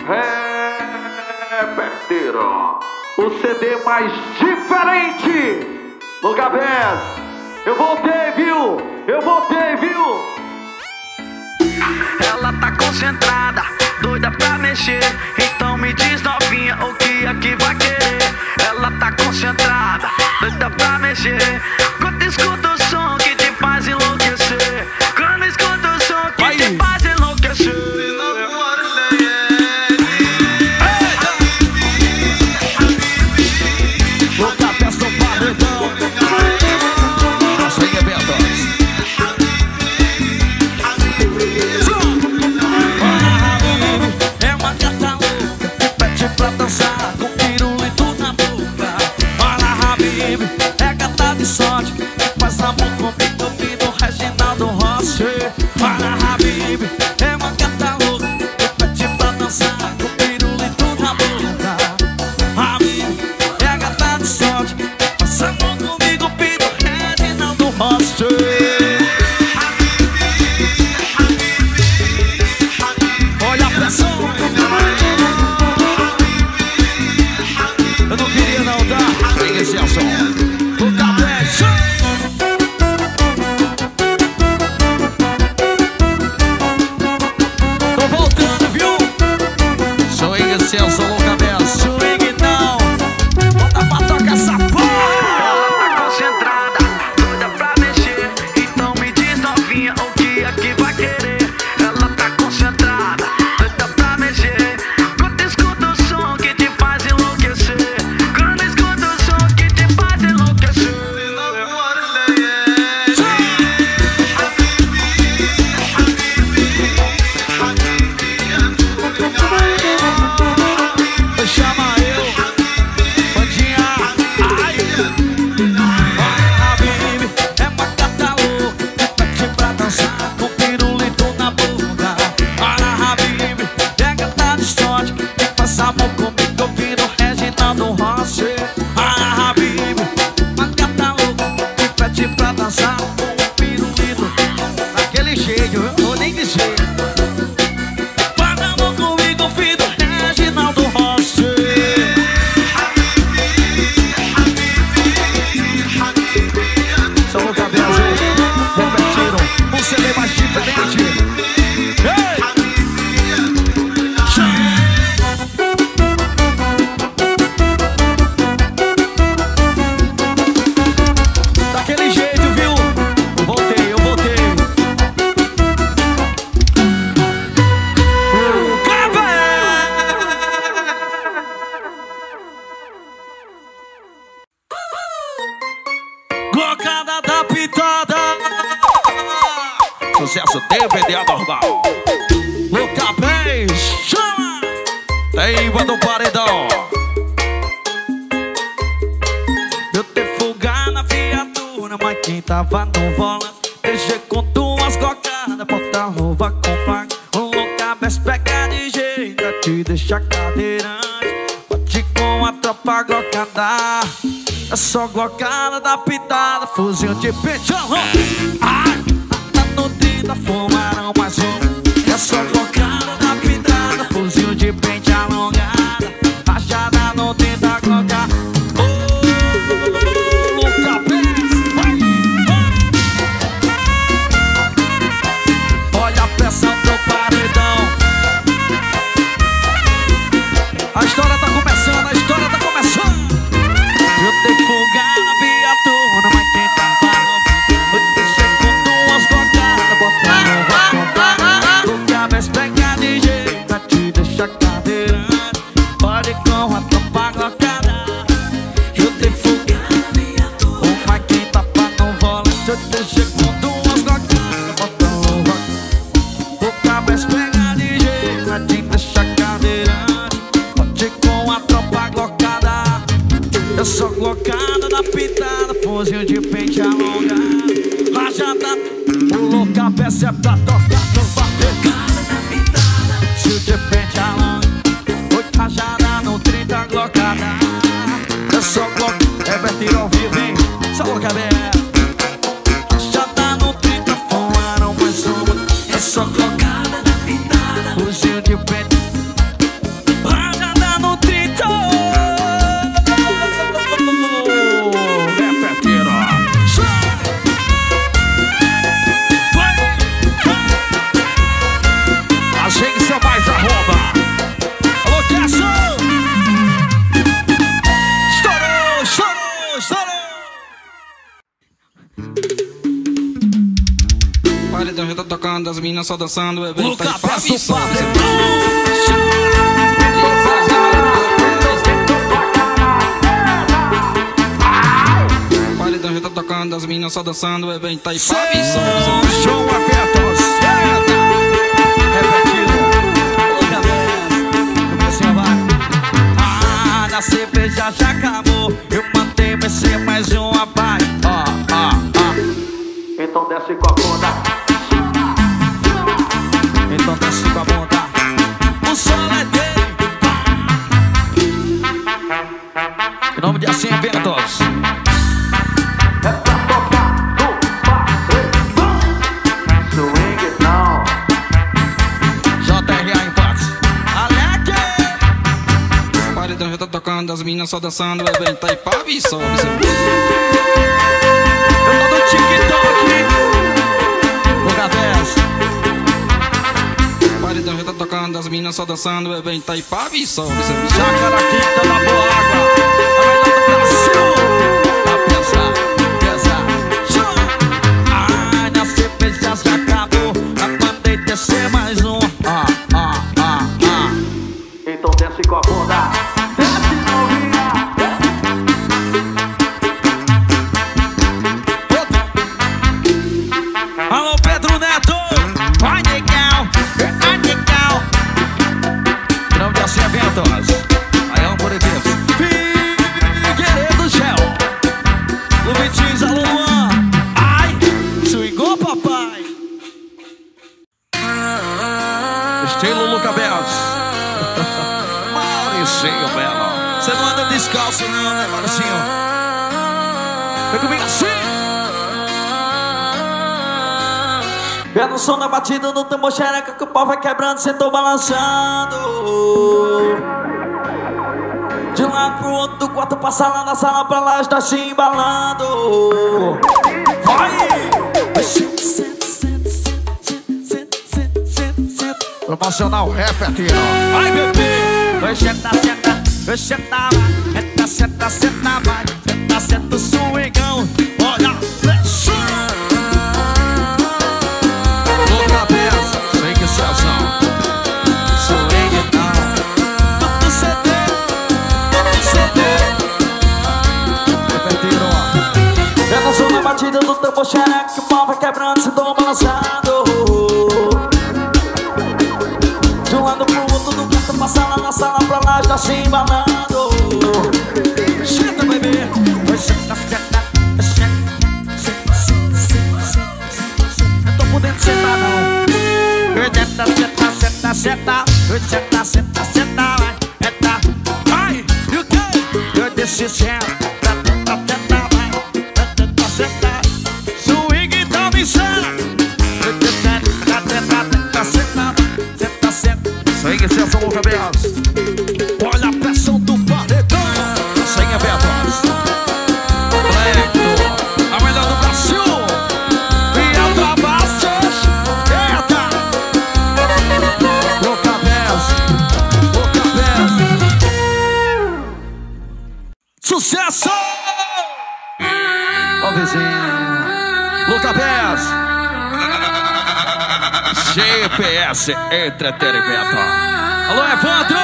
Reperteiro, o CD mais diferente. Lugar 10. Eu voltei, viu? Eu voltei, viu? Ela tá concentrada, doida pra mexer. Então me diz, novinha, o que é que vai querer? Ela tá concentrada, doida pra mexer. Quando escuta o som que te faz enlouquecer. Quando escuta o som que te faz enlouquecer. Louca, peça o paredão. Nossa, aí é Betos. É uma gata louca que pede pra dançar com pirulito na boca. Olha, Habib, é gata de sorte que faz amor comigo ouvindo Reginaldo Rossi. Olha, Habib, é uma gata louca que pede pra dançar com pirulito na boca. Habib, é gata de sorte que faz amor comigo ouvindo Reginaldo Rossi. Olha a pressão. Eu não queria não, tá? Vem esse é o som. O cabeça. Tô voltando, viu? Sou esse é o som, cabeça. Swing não. Bota pra tocar essa porra. Ela tá concentrada, doida pra mexer. Então me diz, novinha, o que é que vai querer? Ela tá concentrada, doida pra mexer. Quando escuta o som que te faz enlouquecer. Quando escuta o som que te faz enlouquecer. Chama eu, bandinha. Ai, Habib, é uma gata louca que pede pra dançar com pirulito na boca. Olha, Habib, é gata de sorte que faz amor comigo ouvindo Reginaldo Rossi. Olha, Habib, uma gata louca que pede pra dançar com pirulito daquele jeito, eu vou nem dizer. Faz amor comigo ouvindo Reginaldo Rossi. Só no cabelo, repetiram o CD mais diferente. Ei! Daquele jeito, viu? Eu voltei. Glocada da pitada. Sucesso DVD anormal. Louca bem, chama. Teima do paredão. Eu te fugar na viatura, mas quem tava no volante deixei com duas glocadas, porta-luva com placa. O louca bem pega de jeito a te deixar cadeirante. Bate com a tropa glocada. É só glocada da pitada, fuzil de pijama. Ai, tá nutrida, fumaram mais um. É só glocada da pitada, fuzil de pente alongada. Rajada nutrida, glocada. Louca Pérez, vai, vai. Olha a pressão do paredão. A história tá começando, a história tá começando. Eu tenho que fugar na viatura, mas quem tá falando? Eu deixei com duas glocadas, botando vai. O cabeça pega de jeito a te deixar cadeirante. Pode com a tropa glocada. Eu tenho que fugar na viatura, mas quem tá falando volante? Eu deixei com duas glocadas, botando vai. O cabeça pega de jeito a te deixar cadeirante. Pode com a tropa glocada. Eu sou glocada da pitada, fuzil de pente alongado. Rajada, o louca peça é pra tocar no batecada da pitada, fuzil de pente alongado. Oito rajada no 30 glocada. Eu sou glocada, é vertir ao vivo, hein? Só louca aberta. Rajada no 30, fumaram mais uma. Eu sou glocada da pitada, fuzil de pente. tocando, as minas só dançando, o evento Luca tá de Peço só. Paredão já tá tocando, as minas só dançando, o evento tá de só. João Apertos. Repetido. Luca Peço. Comecinho vai. Na cerveja já acabou. Eu mandei vencer mais uma vai. Então desce com a bunda. Então desce com a bunda. O sol é dele. Em nome de Assim Eventos. É pra tocar no paredão. Swing não. JRA Empates. Aleque. Paredão já tá tocando, as minas só dançando, o evento tá de pá e só. Eu tô no TikTok. Luca Peço. Paredão já tá tocando, as minas só dançando, o evento tá de pá e só. Chácara Quinta da Boa Água. A melhor do Brasil. Tá pesado. Ai, na cerveja já acabou. Já mandei descer mais um. Então desce com a bunda. Desce novinha. Alô, Pedro Neto. Vai, negão. Vai, negão. Em nome de Assim Eventos. Aí é um por eventos. Figueiredo Gel. Luvitins, alô, Luan. Ai, swingou, papai. Estilo Luca Peço. Mauricinho Belo. Você não anda descalço não, né, Mauricinho? Vem comigo assim. Eu não sou na batida do tambor xereca que o pau vai quebrando, cê tô balançando. De um lado pro outro do quarto pra sala, da sala pra lá, está se embalando. Vai! Promocional Repetido. Vai, bebê! Vai, senta, senta, vai, senta, vai. Senta, senta, senta, vai. Senta, senta o swingão. Olha, pressão. Luca Peço, swing Celção. Swing não. Tudo CD. Tudo CD. Repetido. Eu não sou na batida do tambor xereca que o pau vai quebrando, se tô balançando. De um lado pro outro do canto pra sala, na sala pra lá, está se embalando. Senta, bebê. Senta, senta, senta. Eu tô podendo sentar, não. Senta, senta, senta, senta. Senta, senta, senta, vai. Senta, vai. E o quê? Eu desci, senta. Senta, senta, vai. Senta, senta. Swing da missão. Swing Celso Luca Peço. Olha a pressão do paredão. Sem eventos. Cleto, a melhor do Brasil. E a Travassos. Eita. Luca Peço. Luca Peço. Sucesso. Ó vizinho. Luca Peço. GPS Entretenimento. Alô, Evandro!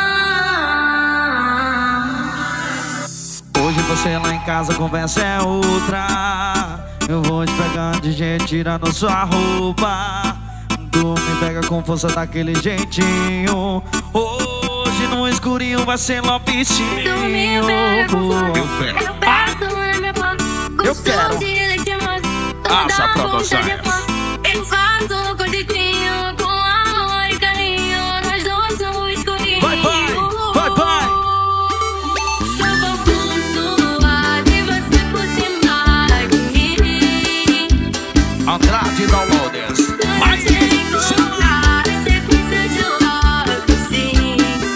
Hoje você lá em casa, conversa é outra. Eu vou te pegar de jeito, tirando sua roupa. Tu me pega com força daquele jeitinho. Hoje no escurinho vai ser lopicinho. Tu me pega com força, eu passo na minha boca. Eu quero. Acha Produções. Eu faço gordinho com amor e carinho. Nós dois no escurinho. Vai, vai, vai, vai. Só vou pontuar de você por cima de mim. Andrade Downloaders. Mas encontrar sequência de logo sim.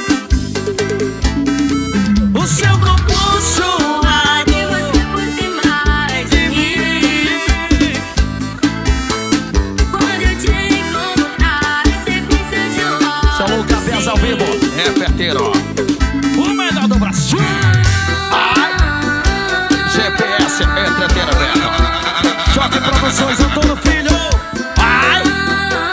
O seu corpo Pontuar de você por cima de mim. Quando eu te encontrar sequência de logo São Luca Peço ao vivo. Repetido. O melhor do Brasil. Ai. GPS Entretenimento. Choque Produções, Antônio Filho. Ai.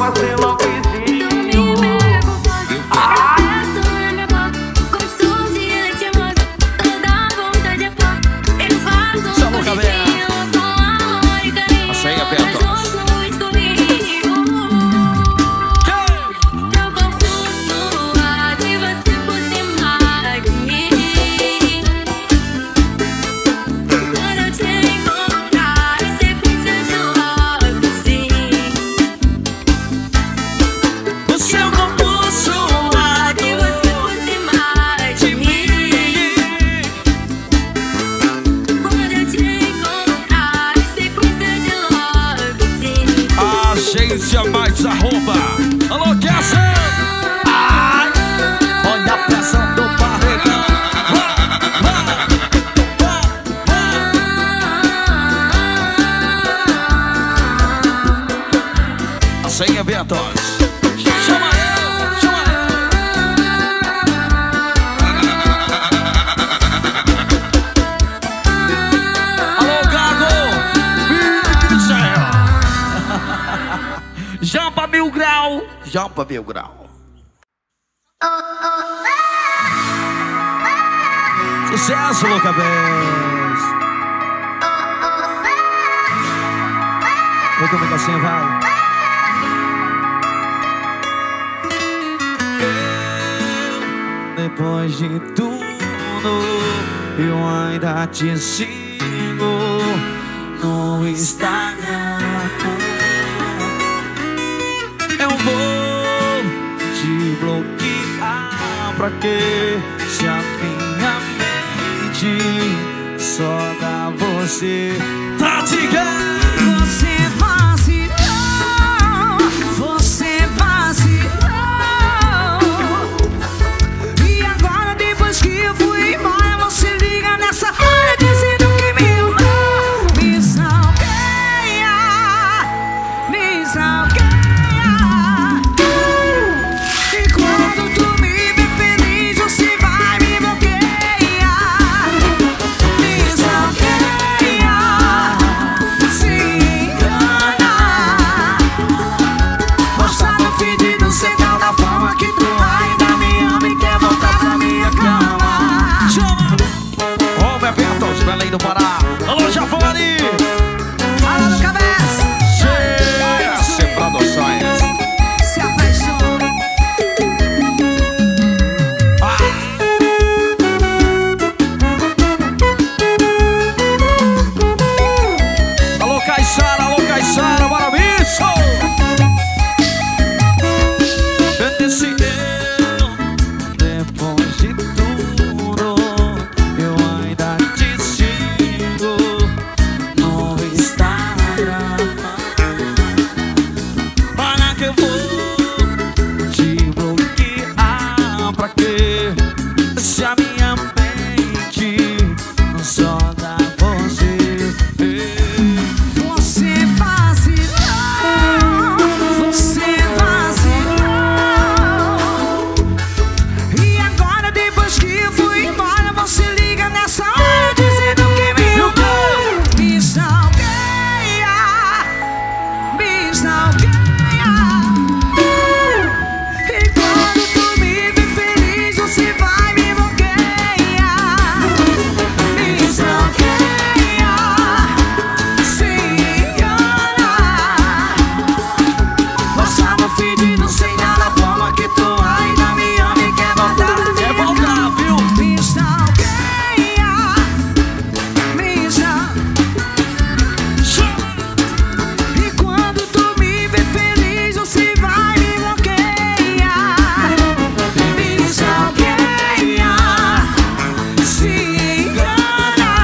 vacilão Tu vizinho. me pega com força, abraço na minha boca, gostoso e elitimoso, toda vontade é pouco. Eu faço Só um boca jeitinho com amor e carinho. Nossa, aí, Nós aperta. dois somos comigo. Meu corpo suado e você por cima de mim. Quando eu te encontrar, sequência de logo sim. O seu corpo suado E você por cima de mim. Quando eu te encontrar, sequência de logo sim. Agência mais arroba. Alô, Kesson! Ai, olha a pressão do paredão. Sem eventos. Chama eu, chama eu. Alô, Gago! Michel! Jampa Mil Grau. Jampa Mil Grau. Sucesso, Louca Vez. Vê como é que assim vai. Depois de tudo, eu ainda te sigo no Instagram. Eu vou te bloquear pra quê? Se a minha mente só dá você. Tá ligado? Você vacilou, você vacilou. E agora depois que eu fui embora, você liga nessa hora dizendo que me amou. Me salgueia, me salgueia. E quando tu me vê feliz, você vai me bloquear. Me salgueia, se engana. Mostrar no feed do sinal da forma que tu ainda me ama e quer voltar pra minha cama. Chama! Ô, eventos, Belém do Pará. Alô, Jafari! Fala no cabeça, GS Produções. se apaixona. Alô, Caissara, bora bicho! Eu disse eu, depois de tudo, eu ainda te sigo no Instagram. Para que eu vou te bloquear pra quê? Se a minha mente só dá você. Você vacilou, você vacilou. E agora depois que eu fui embora, você liga nessa hora dizendo que me amou. Me salgueia, me salgueia. E quando tu me vê feliz, você vai me bloquear. Me salgueia, se engana. Mostrar no feed do sem nada a forma que tu ainda me ama e quer voltar pra Quer minha voltar, cama. viu? Me salgueia, me salgueia. E quando tu me vê feliz, você vai me bloquear. Me salgueia, se engana.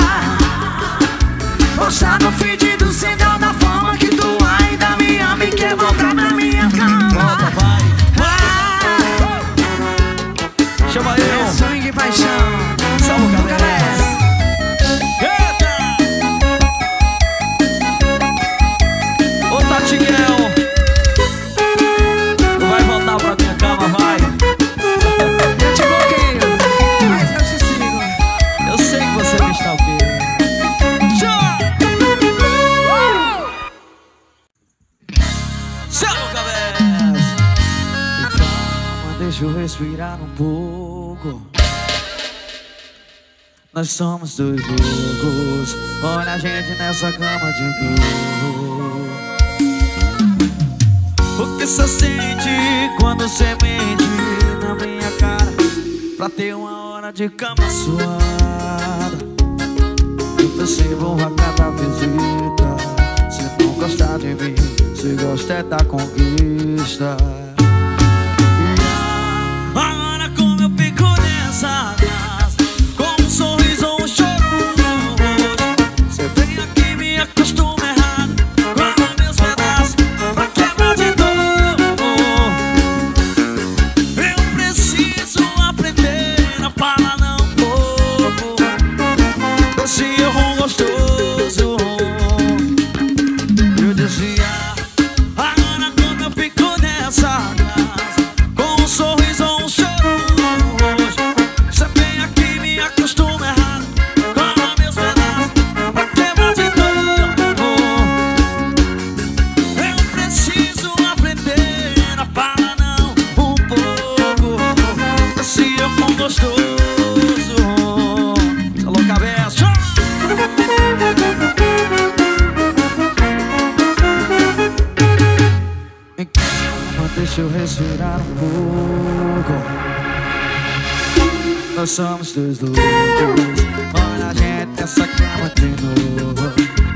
Mostrar no feed do sinal da forma que tu ainda me ama e quer voltar pra minha cama. Volta, vai. Chama É eu. sangue e paixão. Salve, Nunca galera. desce. Eita! Ô, Tatiel, tu vai voltar pra minha cama, vai. Eu te bloqueio, mas eu te sigo. Eu sei que você me stalkeia. Chama! Salve, galera. deixa eu respirar um pouco. Nós somos dois loucos. Olha a gente nessa cama de novo. O que você sente quando você mente na minha cara pra ter uma hora de cama suada? Eu percebo a cada visita. Você não gosta de mim, você gosta é da conquista. Agora como eu fico nessa casa, com um sorriso ou um choro no rosto. Você vem aqui e me acostuma errado, guarda meus pedaços pra quebrar de dor. Eu preciso aprender a falar não pouco, esse erro gostoso. Eu dizia, agora como eu fico nessa casa, com um sorriso ou um choro no rosto. Você vem aqui e me acostuma errado, guarda meus pedaços pra quebrar de dor. Eu preciso aprender a falar não um pouco, esse erro gostoso. Alô, cabeça! Deixa eu respirar um pouco. Nós somos dois loucos. Olha a gente nessa cama de novo.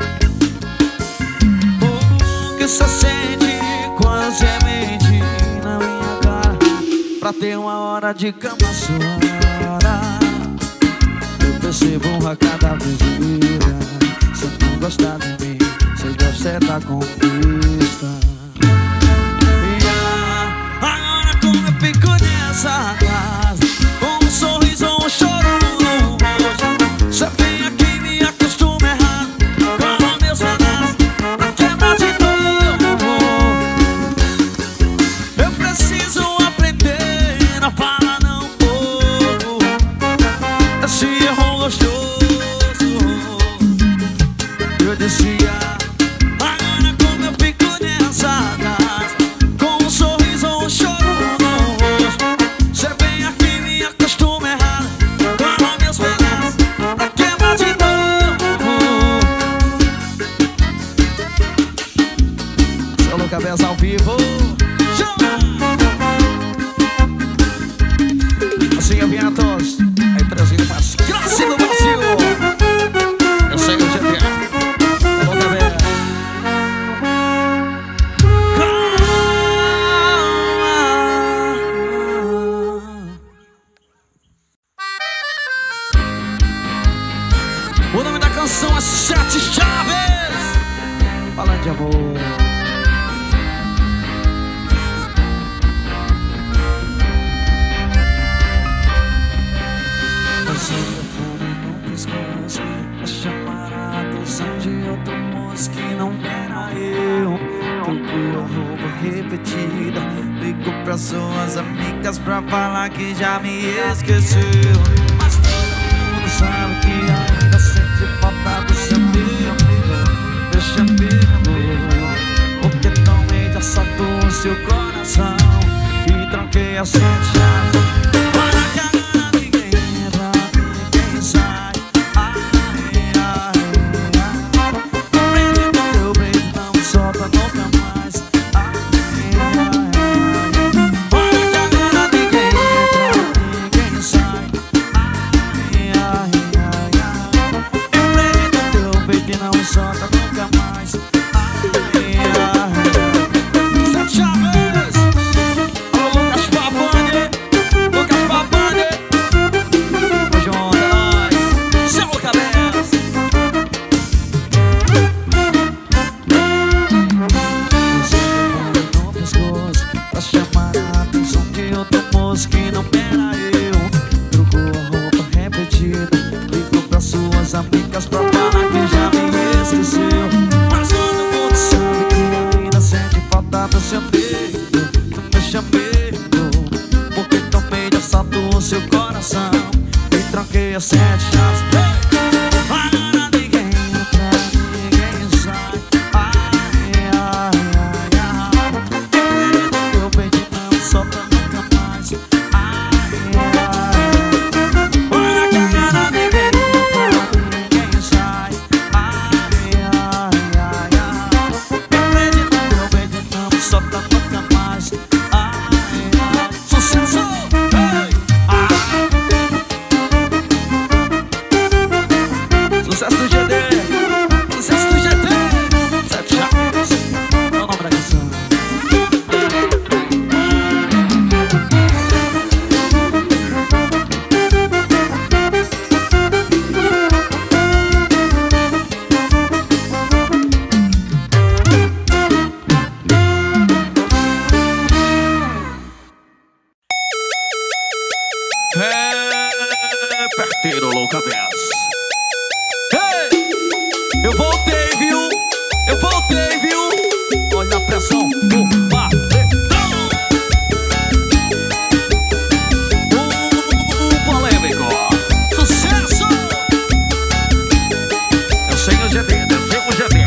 O que você sente quando você mente na minha cara pra ter uma hora de cama suada? Eu percebo a cada visita. Você não gosta de mim, você gosta é da conquista. Fico nessa casa, com um sorriso ou um choro no rosto. Você vem aqui e me acostuma errado, guarda meus pedaços pra quebrar de dor. Eu preciso aprender a falar não pouco, esse erro gostoso. Eu dizia, agora como eu fico nessa casa, com um sorriso ou um choro. Cabeça ao vivo. Assim, Vientos. Aí trazendo mais graça do Brasil. Eu sei o GTA. Alô, cabeça. O nome da canção é Sete Chaves. Falando de amor. Pra chamar a atenção de outro moço que não era eu. Procuro a roupa repetida, ligo pras suas amigas pra falar que já me esqueceu. Mas todo mundo sabe que ainda sente falta do seu amigo. Deixa amigo, porque tomei de assalto o seu coração e tranquei as sete chaves. Seu coração e troquei as sete chaves. Agora ninguém entra, ninguém sai. Ai, ai, ai, ai. Eu no teu peito não solta nunca mais. parteiro louca dessa. Ei, eu voltei, viu? Eu voltei, viu? Olha a pressão do paredão. Polêmico. Sucesso! Eu sei o GD, eu sei o GD.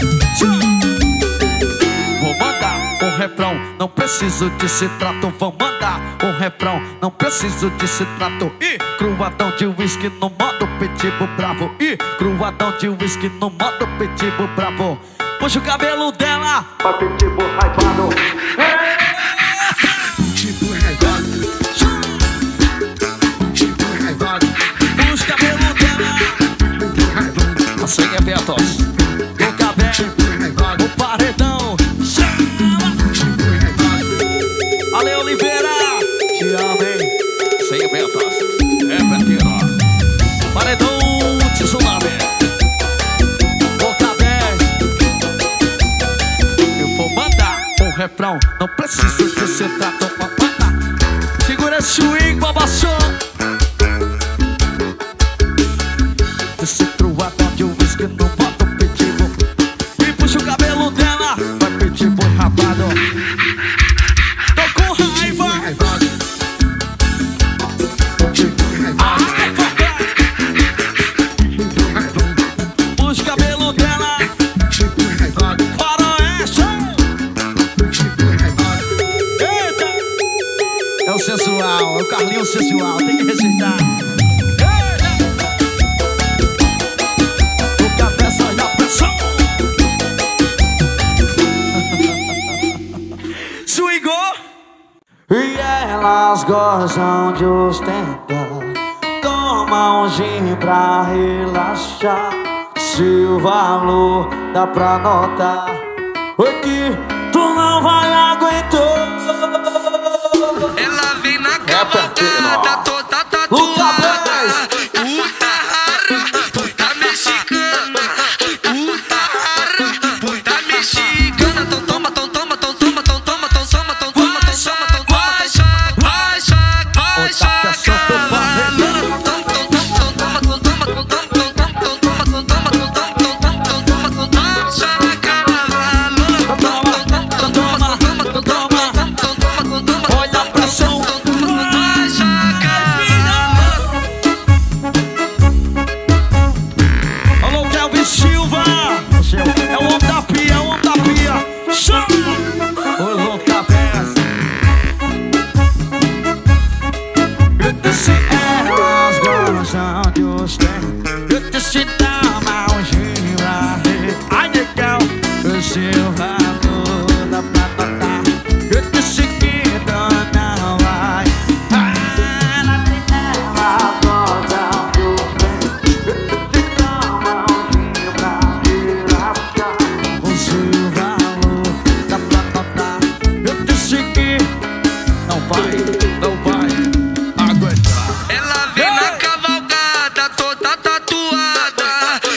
Vou mandar um refrão, não preciso de citrato. Vou mandar um refrão, não preciso de citrato. E cruadão de whisky no modo pitbull bravo. E cruadão de whisky no modo pitbull bravo. Puxa o cabelo dela, Pra pitbull hypado. puxa o cabelo dela. Assim é Betos. O cabelo, o paredão. Chama. Ale Oliveira, te amo, hein? Sem Betos. É parteiro. Paredão Tsunami. O cabelo. Eu vou mandar um refrão, não preciso de citrato. Vou mandar. Segura esse swing, babação. Esse truadão de whisky no modo pitbull. E puxa o cabelo dela, vai pitbull rapado. Tô com raiva. Ai, papai. Puxa o cabelo dela, faroeste. Eita. É o sensual, é o Carlinhos sensual, tem que respeitar. O cabeça e a pressão. Swingou. E elas gostam de ostentar. Toma um gin pra relaxar. Se o valor dá pra notar, oi que tu não vai aguentar. Ela vem na cavalgada toda tatuada. Puta mexicana. Puta mexicana. Então toma, então toma, então toma, então toma, então toma, então toma, então toma, então toma, vai chaca, vai chaca, vai chaca. Olha a pressão. Alô, Kelvin Silva. É o homem da pia, é o homem da pia. Chama! Ô, louco cabeça. Eu disse elas gostam de ostentar. Eu disse dá mal gira. Ai, legal. O seu valor dá pra notar. Eu disse que dona vai. O seu valor dá pra notar. Eu disse que não vai aguentar. Ela vem na cavalgada toda tatuada.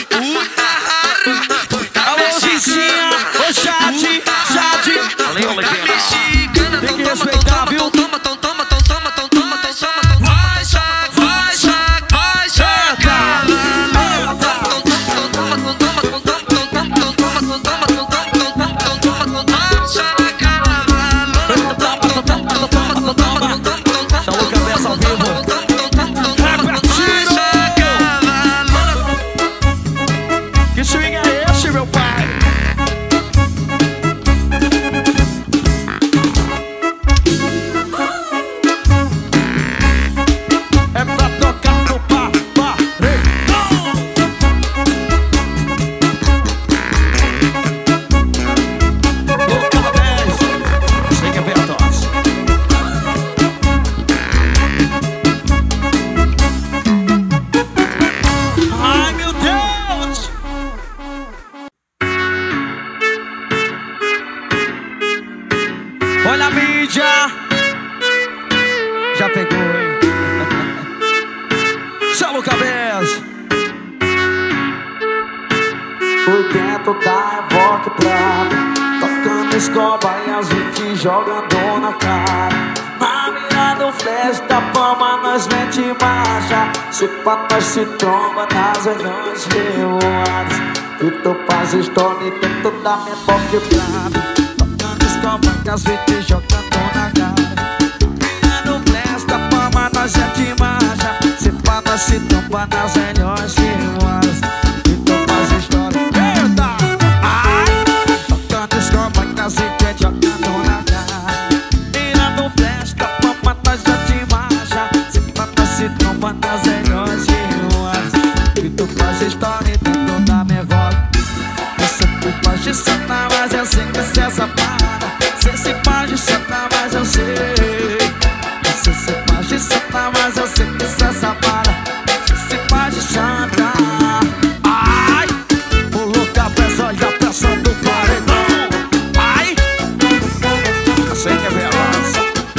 Puta Alô, Zizinha, ô Jade. mexicana. Tem que respeitar, viu? Toma, então toma, então toma, então toma, então toma, então toma. Vai chaca, vai chaca, vai chaca. Chamou cabeça ao vivo. Que swing é esse, meu pai? É pra tocar no paredão. Louca 10. Sem eventos. Ai, meu Deus! Olha a mídia! Já pegou, hein? Chama o cabeça! Por dentro da Evoque Prata, tocando escoba e as 20 jogando na cara. Na mira do flash da fama nós mete marcha. Se pá nós se tromba nas reuniões revoadas. E tu faz história dentro da minha boca quebrada. Tocando escoba que as vezes jogando na cara. Mira do flash da fama nós mete marcha. Se pá nós se tromba nas reuniões revoadas. E tu faz história. Eita! Ai! Tocando escoba que as vezes jogando na cara. Mira do flash da fama nós mete marcha. Se pá nós se tromba nas reuniões revoadas. E tu faz história dentro da minha volta. Você pode sentar, mas eu sei que você é safada. Você pode sentar, mas eu sei. Você pode sentar, mas eu sei que você é safada. Você pode sentar. Ai, coloca a pressão, olha a pressão do paredão. Ai, eu sei que é veloz.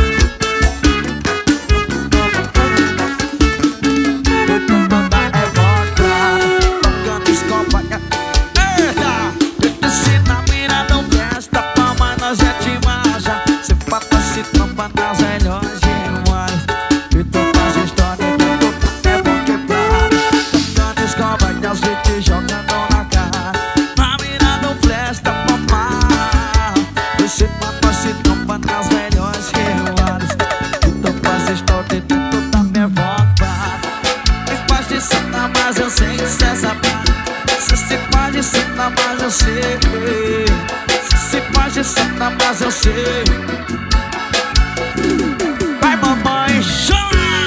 É vodka, tocando escoba. Nas melhores rimas. E tu faz história que tu é bom quebrado. Tocando escoba e as vezes jogando na cara. Na mira do flash da mamá. Você mata se tromba nas melhores rimas. E tu faz história dentro da minha vontade. E faz de sentar, mas eu sei que cê é safado. Se pode sentar, mas eu sei. Se pode sentar, mas eu sei. Vai, mamãe, chora!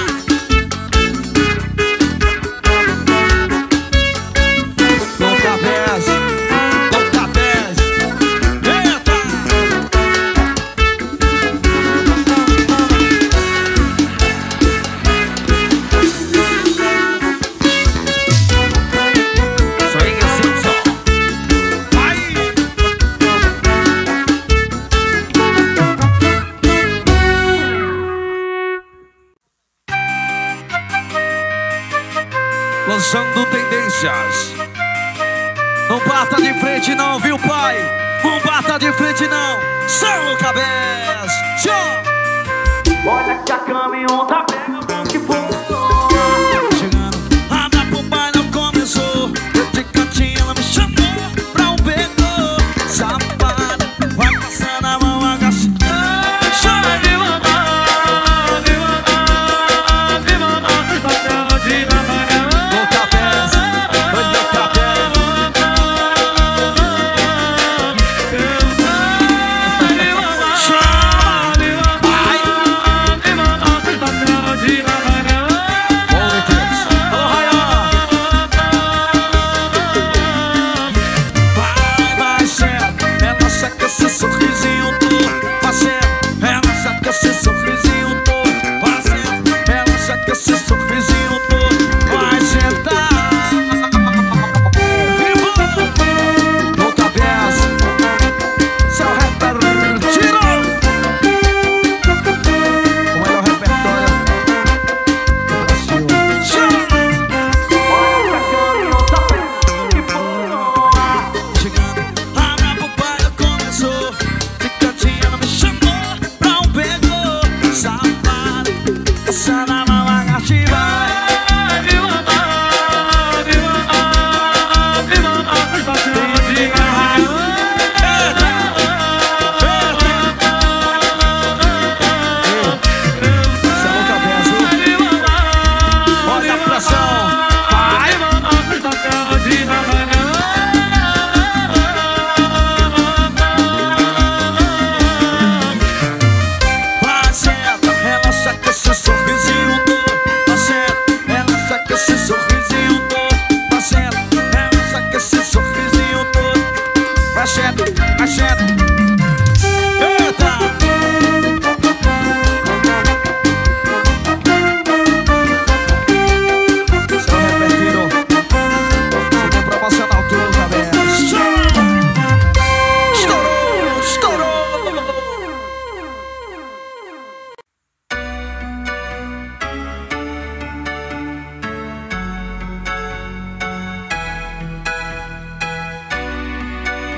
Com cabeça, eita! Só aí, assim, só. Vai! Lançando tendências. Não bata de frente não, viu, pai? Não bata de frente não. São o cabeça. Olha que a caminhão tá pega o que for. Chegando, abra pro baile, não começou. Eu de cantinho, ela me chamou pra um beco. Safada, vai passando a mão agachada. Chora de mamar, de mamar, de mamar, de mamar.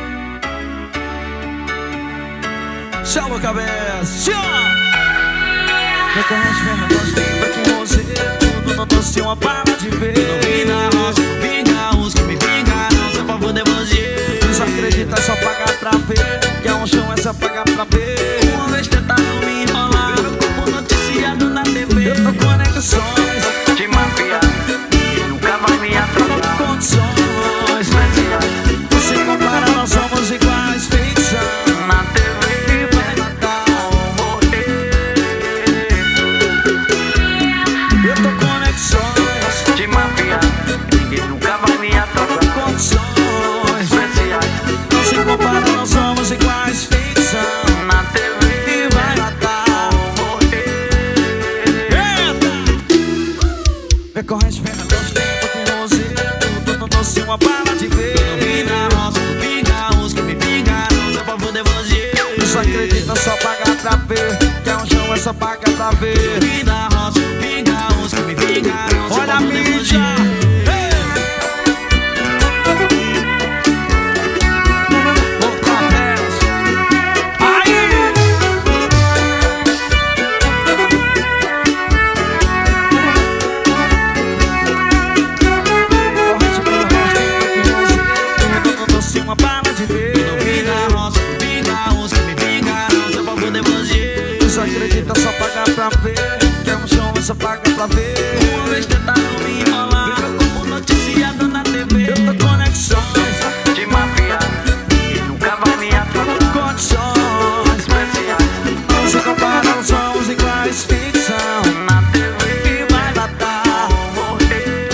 Chama a cabeça. Reconhece minha voz, lembra que você tudo não doce, uma bala de ver. Não vim na roça, vinga os que me vingaram, só pra poder você. Desacredita, é só pagar pra ver. Quer um show, é só pagar pra ver. Uma vez tentaram me enrolar, meu corpo noticiado na TV. Eu tô com conexões De mafia, e nunca vai me atrapalhar. condições. Especiais Não se compara, nós somos iguais, ficção. na TV. E vai matar ou morrer. Eu tô com conexões De mafia, e nunca vai me atrapalhar. condições. Especiais Não se compara, nós somos iguais, ficção. na TV. E vai matar ou morrer. Recorrente, perna, Deus tempo com você. Tudo não doce, uma bala de ver. Não vim na roça, vinga os que me vingaram, só pra poder você. Só acredita, só paga pra ver. Quer um show, é só paga pra ver. Vim na roça, vinga os que me vingaram, só Olha pra a poder mídia. você. Uma bala de ver. Não vim na roça, vinga os que me vingaram, só pra poder você. Só acredita, só paga pra ver. Quer um show, é só paga pra ver. Uma vez tentaram me enrolar, meu corpo noticiado na TV. Eu tô conexões, De mafia, e nunca vai me atrapalhar. condições. Especiais Não se compara, não somos iguais, ficção. na TV. E vai matar ou morrer.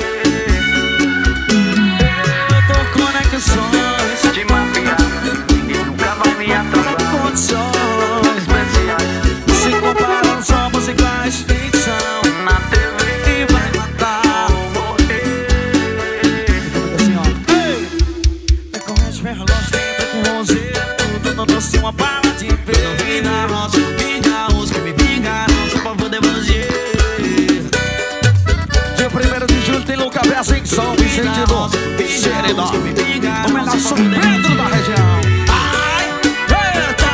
Eu tô conexões, De mafia, e nunca vai me atrapalhar. condições. Especiais Não se compara, não somos iguais, ficção. na TV. E vai matar ou morrer. Assim, ó. Ei! Recorrente, minha relógio, lembra que você tudo não doce, uma bala de Não vim ver. na roça, vinga os que me vingaram, só pra poder você. Dia 1º de julho tem Luca Bessa em São Vicente do Serenó. O melhor São Pedro da região. Ai, eita!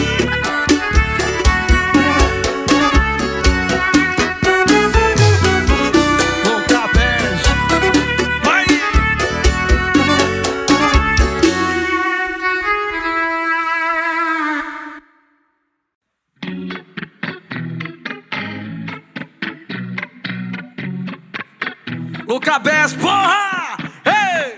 Luca Bessa, vai! Luca Bessa, porra! Ei!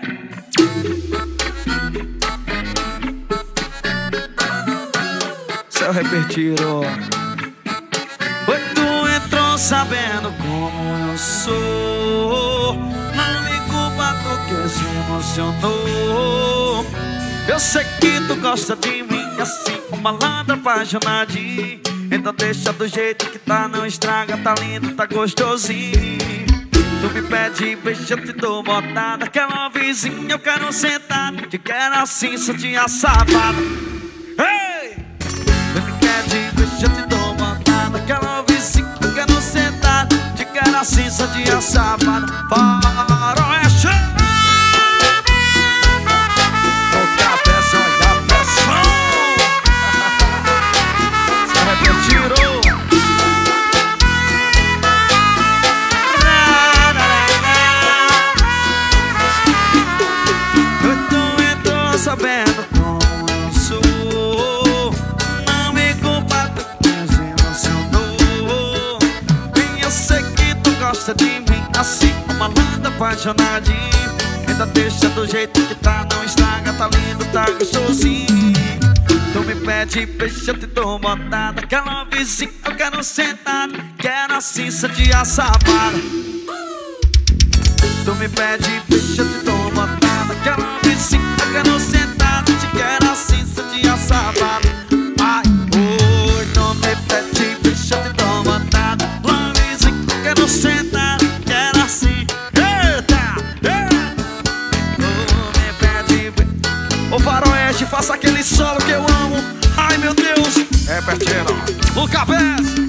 Seu repetiro. Oi, tu entrou sabendo como eu sou. Não me culpa, tu que se emocionou. Eu sei que tu gosta de mim assim, uma malandra apaixonadinha. Então deixa do jeito que tá, não estraga, tá lindo, tá gostosinho. Tu me pede beijo, eu te dou botada. Aquela vizinha eu quero sentar, te quero assim, só de assavada. Ei! Tu me pede beijo, eu te dou botada. Aquela vizinha eu quero sentar, te quero assim, só de assavada. Faroeste! Toca a peça, olha a pressão. Só repetirou. Sabendo como eu sou, não me culpa, tu me emocionou. E eu sei que tu gosta de mim assim, uma malandra apaixonadinha. Ainda deixa do jeito que tá, não estraga, tá lindo, tá gostosinho. Tu me pede beijo, eu te dou botada. Aquela vizinha eu quero sentar, quero assim, só de assavada. Tu me pede beijo, eu te dou botada. Aquela vizinha eu quero sentar, te quero assim, só de assavada. Ai, oi, tu me pede beijo, eu te dou botada. Aquela vizinha eu quero sentar, quero assim. Eita, eita. Tu me pede beijo. Ô Faroeste, faça aquele solo que eu amo. Ai, meu Deus. É pertinho. Luca Bessa.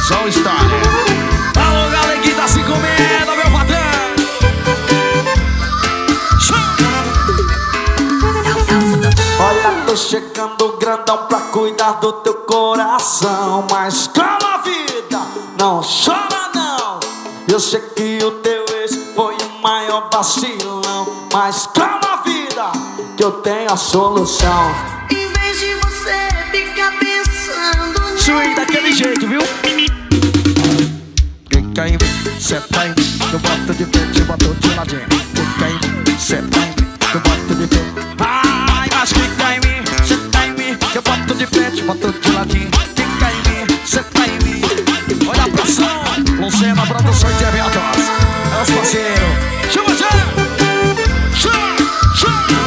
Só o Star. Alô, galera que tá se comendo, meu patrão. Olha, tô chegando grandão pra cuidar do teu coração. Mas calma, vida, não chora não. Eu sei que o teu ex foi o maior vacilão. Mas calma, vida, que eu tenho a solução. Em vez de você ficar pensando Swing daquele jeito, viu? Fica em mim, senta em mim, eu boto de frente, eu boto de ladinho. Fica em mim, senta em mim, eu boto de frente. Ai, mas fica em mim, senta em mim, eu boto de frente, boto de ladinho. Fica em mim, senta em mim. Olha a pressão, Lucena Produções de Eventos. É os parceiros. Chama já! Chama, chama!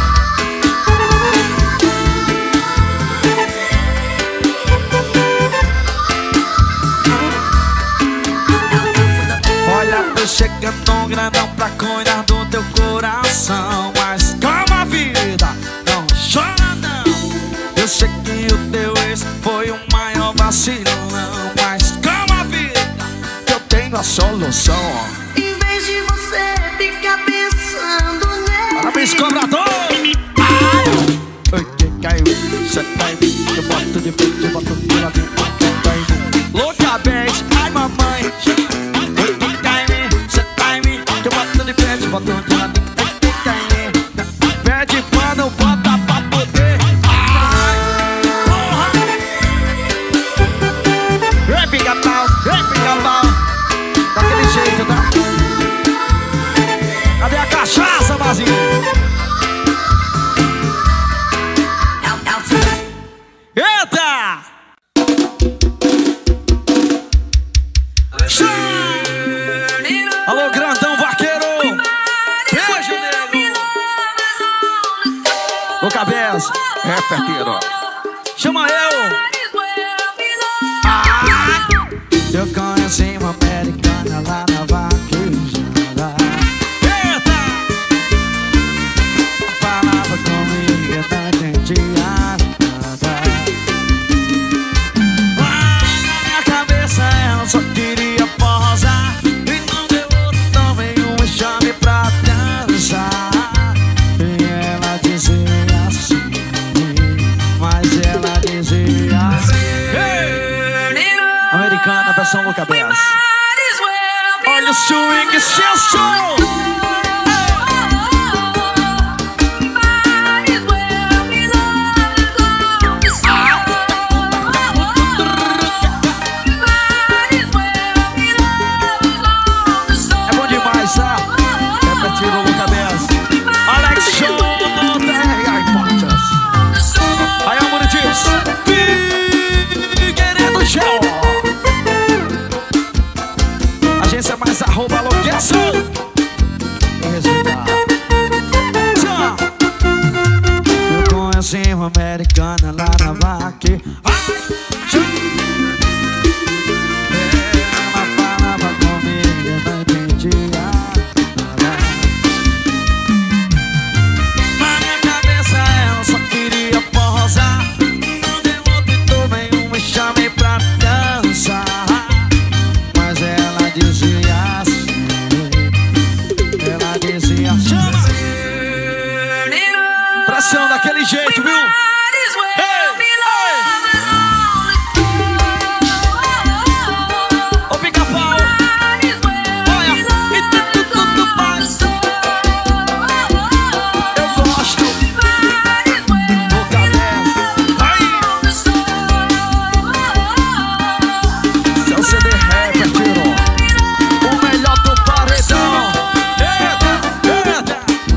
Tô chegando grandão pra cuidar do teu coração. Mas calma, vida, não chora não. Eu sei que o teu ex foi o maior vacilão. Mas calma, vida, que eu tenho a solução. Em vez de você ficar pensando nele. Parabéns, cobrador! Oi, que caiu, cê tá em mim, eu boto de frente, eu boto de ladinho. Tá em mim, louca, beijo, ai mamãe. Oi, que cai em mim, cê tá em mim, que eu boto de frente, boto de ladinho. Que cai em mim, pede pano, bota pra poder. Ai, porra. Ei, pica-pau, daquele jeito, tá? Cadê a cachaça, Mazinho? Eita! Alô, grandão vaqueiro! Beijo, nego! Ô, cabeça! É, perteiro! Chama eu! Ah! Eu conheci uma americana lá na vaquejada. Eita! Falava comigo, eu não entendia nada. Ela só queria posar e não deu outro, também um chame pra dançar. E ela dizia assim, mas ela dizia assim. Hey! Americana, versão Luca Bess. Olha o swing, senso! Agência mais arroba locação. Eu conheci uma americana lá na vaque. Ela falava comigo, eu não entendia nada. Na minha cabeça ela só queria posar. Não deu outro e tomei um e chamei pra dançar. Mas ela dizia assim, ela dizia chama! Pressão daquele jeito, viu? Ô pica-pau! Olha, e tudo faz. Eu gosto. Ô cabeça. Aí! Seu CD Rapper tirou o melhor do paredão. Eita, eita.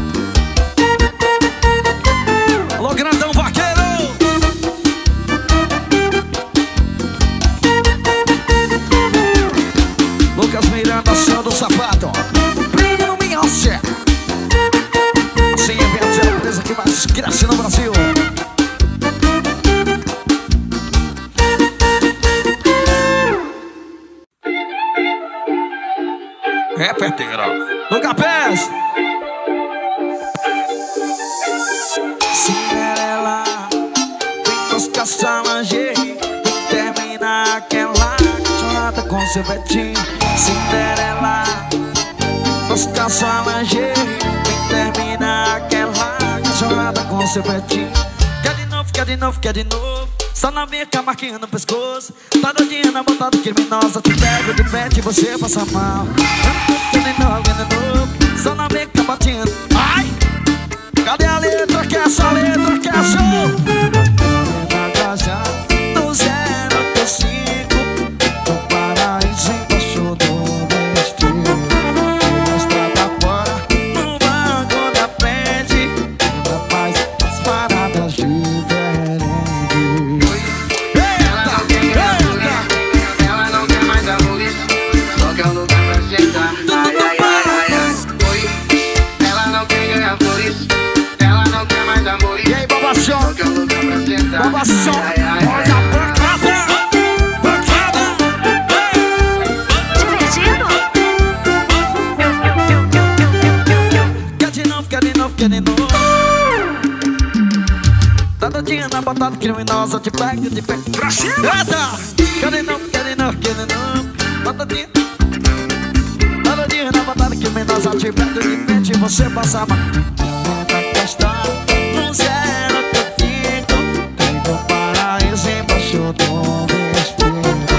Alô, grandão vaqueiro. Lucas Miranda, Céu do Sapato. Brilho no Minhoce. Assim, eventos é a empresa que mais cresce no Brasil. É, perteira. Luca Pés. Cinderela, vem buscar sua lingerie. Termina aquela chora com seu vetinho. Cinderela, nos calça lingerie. Vem terminar aquela cachorrada com seu vetinho. Quer de novo, quer de novo, quer de novo. Só na minha cama, marquinha no pescoço. Tá doidinha na botada criminosa. Te pego de pé e você passa mal. Quer de novo, quer de novo. Só na minha cama, batinha. Ai! Cadê a letra? Que essa letra que é show? Do 0 até 5, no paraíso embaixo do vestido. Na estrada fora, no banco da frente, ainda faz as paradas diferentes. Ela não quer ganhar flores, ela não quer mais amores, só quer um lugar pra sentar. Ai, ai, ai, ai, ai. Oi, ela não quer ganhar flores, ela não quer mais amores. E aí, babação? Só quer um lugar pra sentar. Babação? Ai, ai, ai, ai. Olha a pancada! Pancada! Divertido? Quer de novo, quer de novo, quer de novo. Tá doidinha na botada criminosa. Te pego de pé pra cima. Eita! Quer de novo, quer de novo, quer de novo. Tá doidinha. Tá doidinha na botada criminosa. Te pego de pé e você passa mal. Questão no 0 até 5, tem no paraíso embaixo do vestido.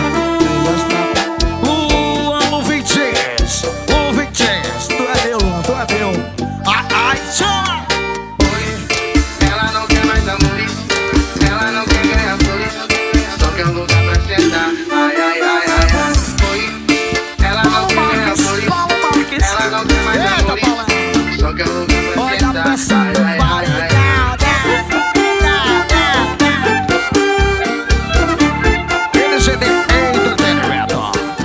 Amo 20s, o 20s. Tu é meu, tu é meu. Ai, ai, chama! Ela não quer mais amores, ela não quer ganhar flores, só quer um lugar pra sentar. Ai, ai, ai, ai, ai. Oi, ela não quer ganhar flores, ela não quer mais Eita, amores, Paula. só quer um lugar pra Olha a sentar. peça Ai, do ai, ai, ai. paredão. LGD Entretenimento.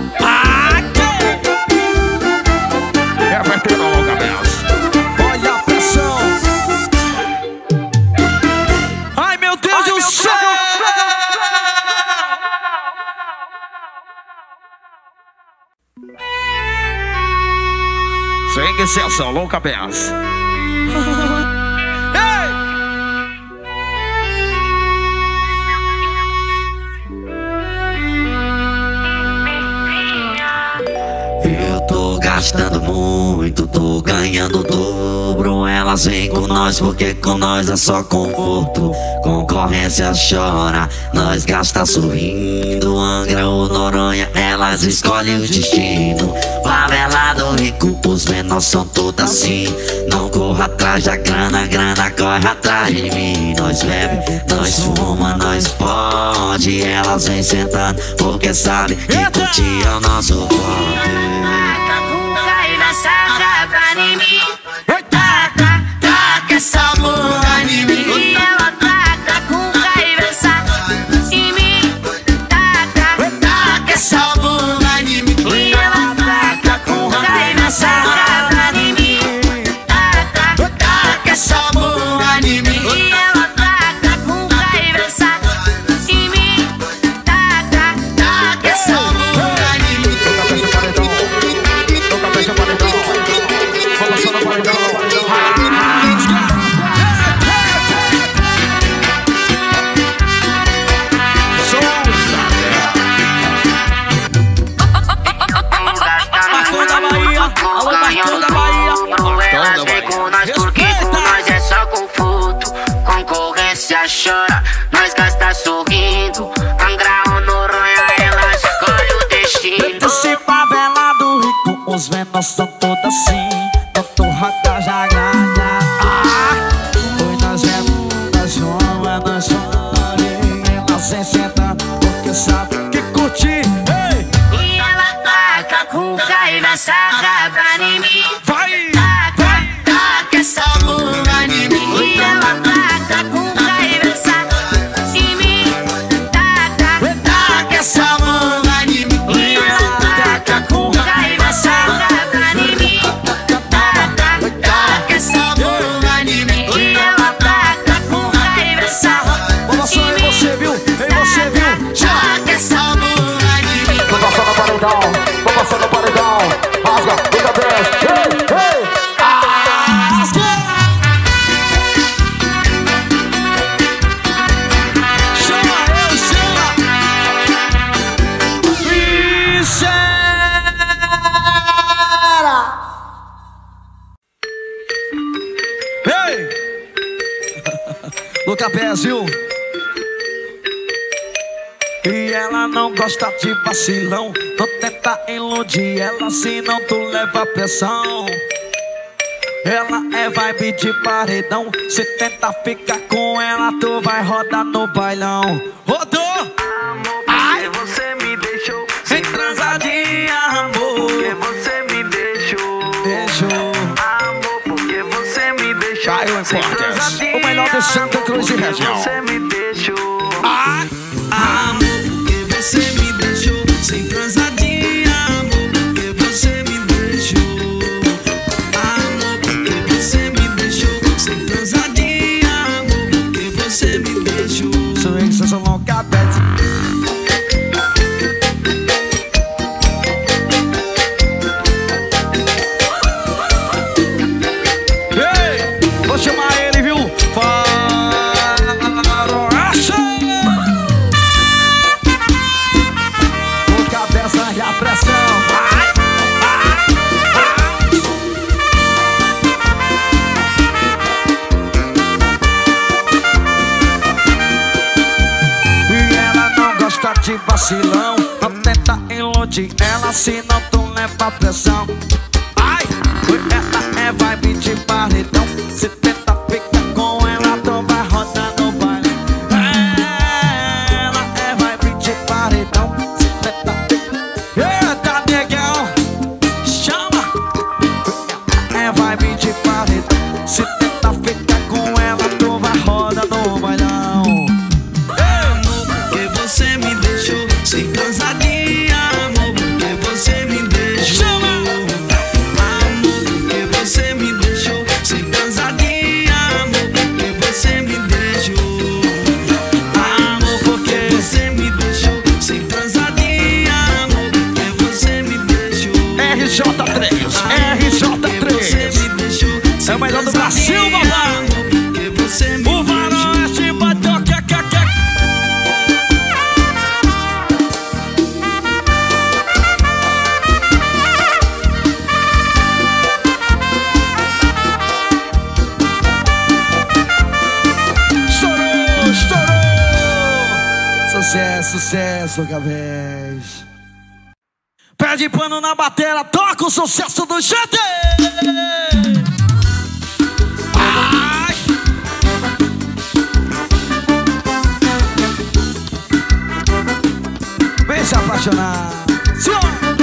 É metendo longa mesmo. Olha a pressão. Ai, meu Deus do céu. Sem exceção, louca benção. Eu tô gastando muito, tô ganhando o dobro. Elas vêm com nós porque com nós é só conforto. Concorrência chora, nós gasta sorrindo. Angra ou Noronha, elas escolhem o destino. Favelado rico, os menores são todos assim. Não corra atrás da grana, grana corre atrás de mim. Nós bebe, nós fuma, nós pode. Elas vêm sentando porque sabe que curtir é o nosso forte. Taca essa boca em mim. Ela taca com raiva em mim. Taca essa boca em mim. E ela taca com raiva em mim. Taca essa boca em mim. E ela taca com raiva em mim. Taca essa boca em mim. Toca peça paredão. Vamos só no paredão. Marcão da Bahia, alô Marcão da Bahia. Elas vêm com nós porque com nós é só conforto. Concorrência chora, nós gasta sorrindo. Angra ou Noronha, elas escolhem o destino. Esse favelado rico, os menores são todos assim. Tanto rata já grana. Foi nós vemos, nós vamos, nós vamos. Ela sem sentar, porque sabe que curtir. Ei! E ela taca com raiva em mim. Vai! Taca essa boca em mim. E ela taca com raiva em mim. Taca essa boca em mim. E ela taca com raiva em mim. Taca essa boca em mim. E ela taca com raiva Vamos só em você, viu? Em você, viu? Taca essa boca em mim. Vou passar no paredão, vou passar no paredão. Rasga, liga 10. Ei, ei! Rasga! Chama eu, chama! Isso! Luca Pézio. E ela não gosta de vacilão. Não tenta iludir ela, senão tu leva pressão. Ela é vibe de paredão. Se tenta ficar com ela, tu vai rodar no bailão. Rodou! Ai, você me deixou sem transadinha, amor. Porque você me deixou. Deixou. Amor, porque você me deixou. Caio sem Importes, transadinha, o melhor de Santa Cruz e porque região. você me deixou. Ai, Amor, porque você me deixou sem transadinha, amor, porque você me deixou. Amor, porque você me deixou sem transadinha, amor, porque você me deixou. sou isso, sou louca, Beth. Ei, vou chamar ele, viu? Faroeste! O cabeça e a pressão. E ela não gosta de vacilão. Não tenta iludir ela, senão tu leva pressão. Ai, ela é vibe de paredão. Se tenta ficar com ela, tu vai rodar no baile. Ela é vibe de paredão. Se tenta ficar. Eita, negão, chama. Ela é vibe de paredão. Se tenta ficar com ela, tu vai rodar no bailão. Amor, porque você me deixou sem transadinha, amor, porque você me deixou. Amor, porque você me deixou sem transadinha, amor, porque você me deixou. Amor, porque você me deixou sem transadinha, amor, porque você me deixou. RJ3, RJ3 é o melhor do Brasil, babá. Porque você me O Faroeste bateu, que. Estourou! Sucesso, Gavés. Pé de pano na batera, toca o sucesso do GT. Ai. Vem se apaixonar. Senhor.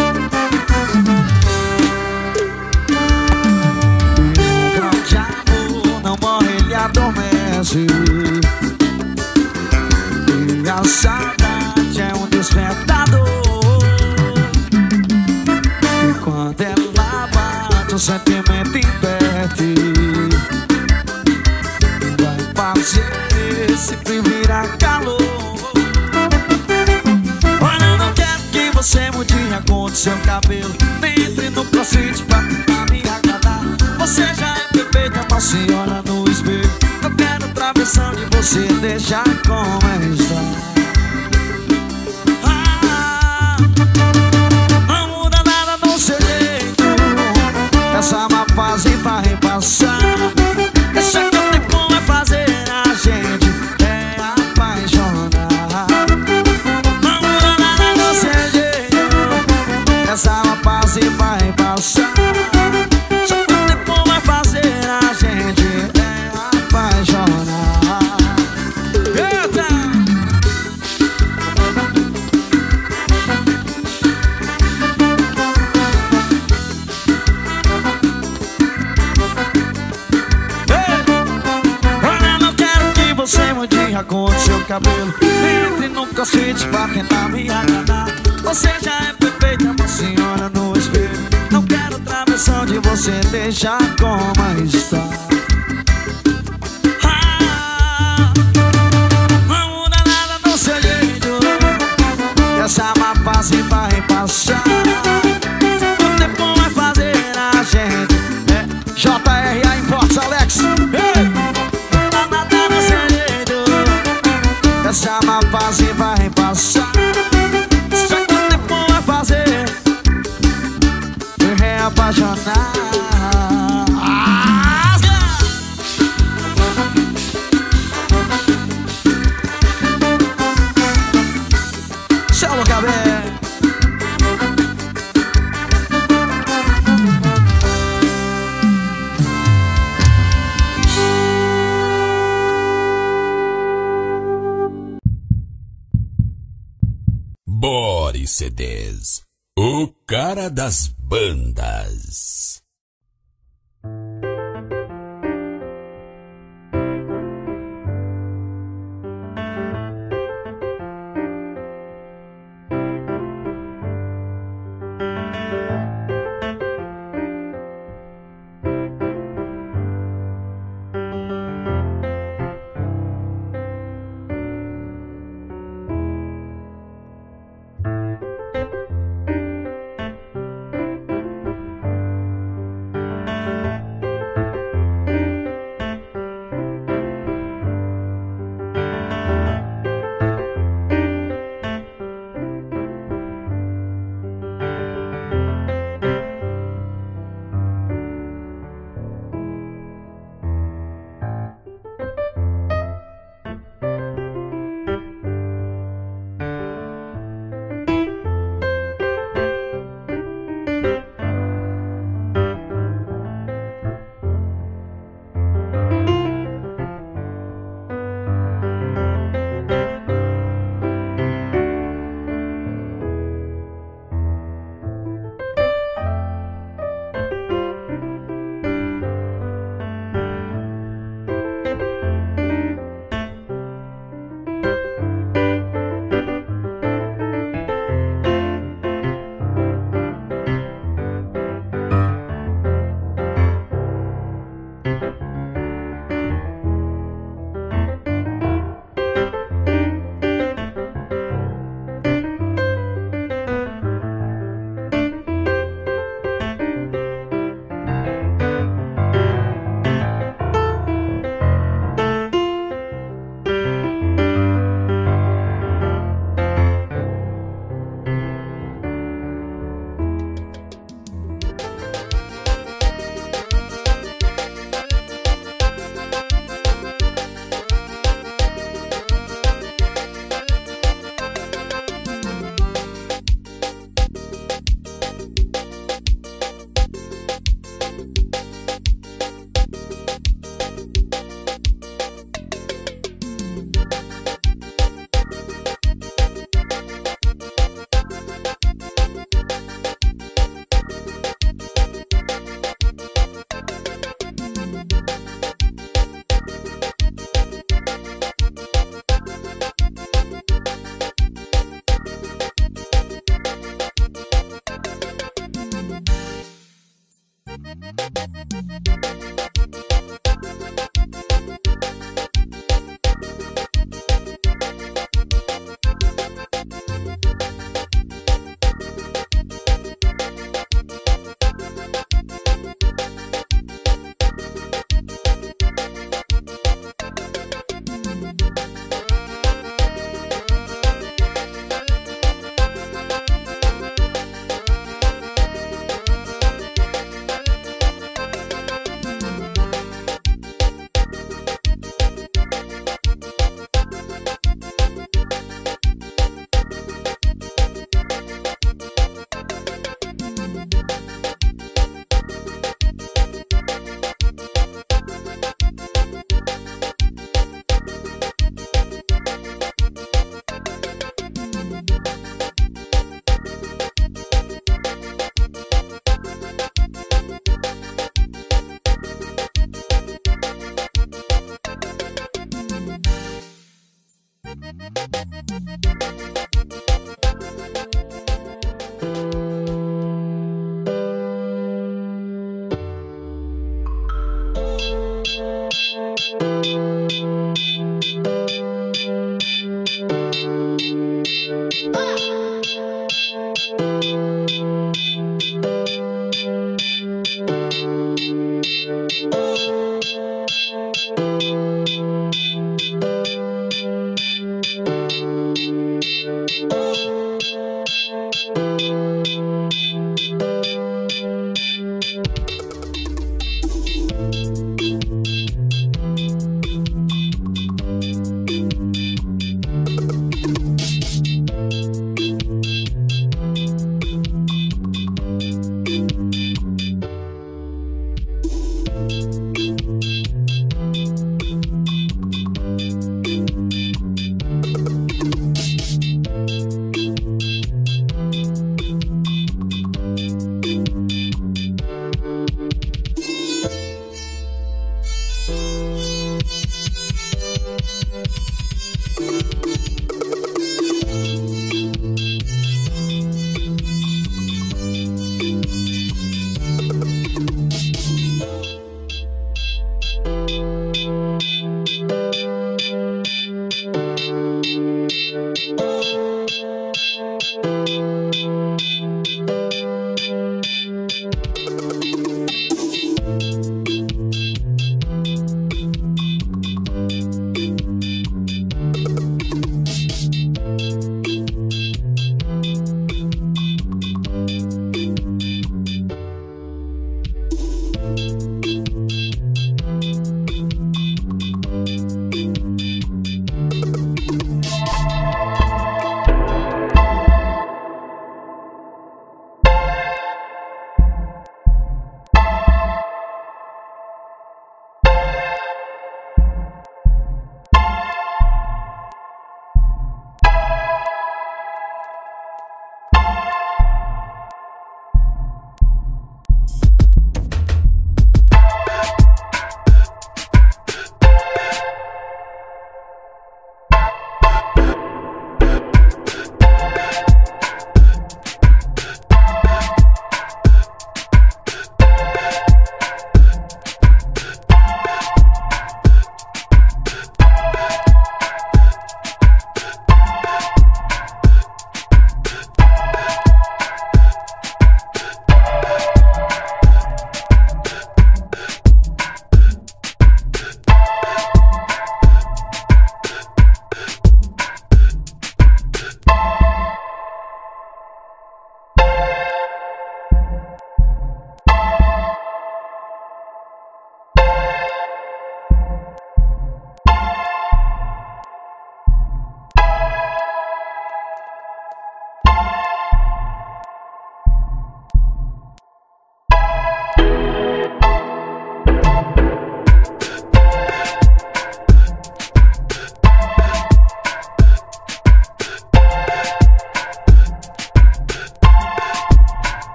Um grande amor não morre, ele adormece. E a saudade é um despertador. E quando ela bate, o sentimento inverte. Vai fazer sempre virar calor. Olha, não quero que você mude a cor do seu cabelo. Entre no crossfit pra tentar me agradar. Você já é perfeita, mas se olha no espelho. Eu quero outra versão de você, deixar como está. Não muda nada no seu jeito. Essa má fase vai passar. Deixa que o tempo vai fazer a gente apaixonar. Não muda nada no seu jeito. Essa má fase vai passar. Deixa que o tempo vai fazer a gente apaixonar. Eita! Olha, não quero que você mude a cor do seu cabelo. Entre no crossfit pra tentar me agradar. Você já é perfeita, uma senhora no espelho. Não quero outra versão de você, deixar como está. Não muda nada no seu jeito. Essa má fase vai passar. O tempo vai fazer a gente JRA Importes, Alex. Ei! Nada no seu jeito. Essa má fase vai passar. Só que o tempo vai fazer me reapaixonar. e CDs. O cara das bandas.